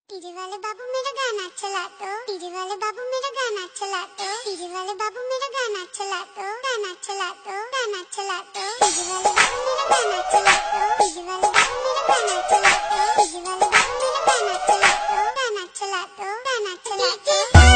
DJ वाले बाबू मेरा गाना चला दो, डीजे वाले बाबू मेरा गाना चला दो, डीजे वाले बाबू मेरा गाना चला दो, गाना चला दो, गाना चला दो, डीजे वाले बाबू मेरा गाना चला दो, डीजे वाले बाबू मेरा गाना चला दो, डीजे वाले बाबू मेरा गाना चला दो, गाना चला दो, गाना चला दो।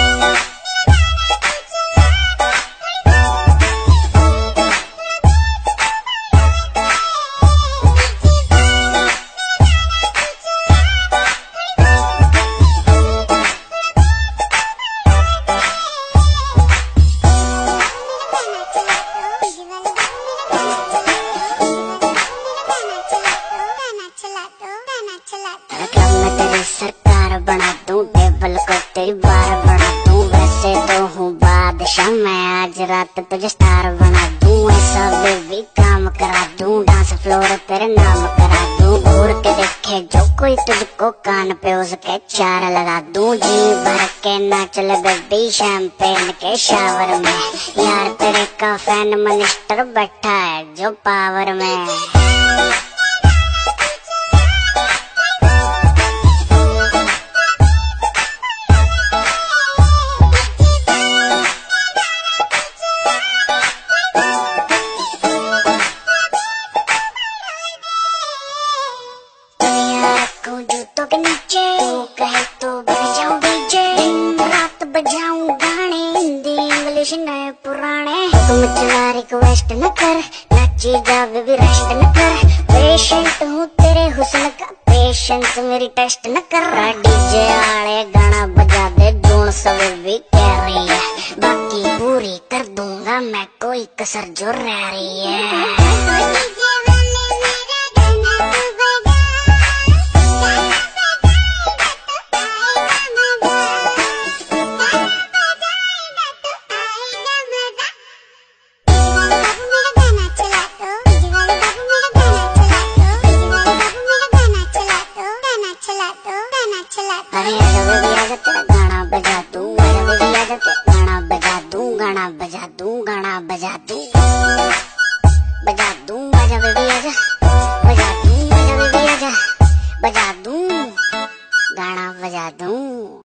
तेरी सरकार बना दूं, टेबल को तेरी बार बना दूं। वैसे तो हूँ बादशाह मैं, आज रात तुझे स्टार बना दूं। ऐसा बेबी काम करा दूं, डांस फ्लोर तेरे नाम करा दूं। घूर के देखे जो कोई तुझको, कान पे उसके चार लगा दूं। जी भर के नाच ले बेबी शैंपेन के शावर में। यार तेरे का फैन मिनिस्टर बैठा है जो पावर में। जूतों के नीचे तू कहे तो बज जाऊं डीजे, दिन रात बजाऊं गाने, हिंदी इंग्लिश नए पुराने। तुम चला रिक्वेस्ट न कर, नाची जा बेबी रेस्ट न कर। पेशेंट हूँ तेरे हुस्न का, पेशेंस मेरी टेस्ट न कर। डीजे आले गाना बजा दे, जोन सब भी कह रही है। बाकी पूरी कर दूंगा मैं, कोई कसर जो रह रही है। अरे आजा बेबी आजा, तेरा गाना बजा दूं। आजा बेबी आजा, तेरा गाना बजा दूं, गाना बजा दूं, गाना बजा दूं।